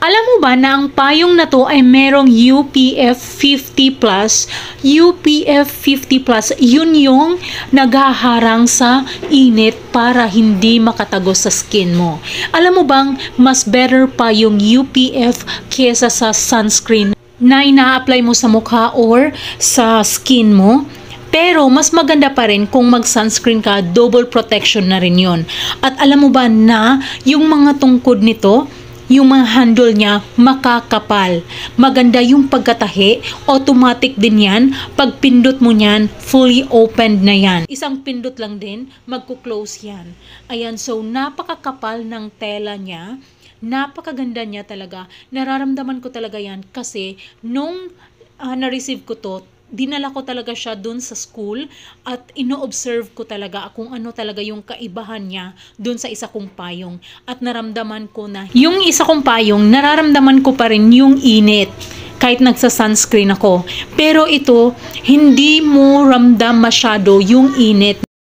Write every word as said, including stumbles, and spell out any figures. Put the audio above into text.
Alam mo ba na ang payong na to ay merong U P F fifty plus? U P F fifty plus, yun yung naghaharang sa init para hindi makatagos sa skin mo. Alam mo bang mas better pa yung U P F kesa sa sunscreen na ina-apply mo sa mukha or sa skin mo? Pero mas maganda pa rin kung mag-sunscreen ka, double protection na rin yun. At alam mo ba na yung mga tungkod nito, yung mga handle niya makakapal. Maganda yung pagkatahi, automatic din yan. Pag pindot mo yan, fully opened na yan. Isang pindot lang din, magkuklose yan. Ayan, so napakakapal ng tela niya. Napakaganda niya talaga. Nararamdaman ko talaga yan kasi nung uh, na-receive ko to, dinala ko talaga siya dun sa school at ino-observe ko talaga kung ano talaga yung kaibahan niya dun sa isa kong payong. At naramdaman ko na yung isa kong payong, nararamdaman ko pa rin yung init kahit nagsa-sunscreen ako. Pero ito, hindi mo ramdam masyado yung init.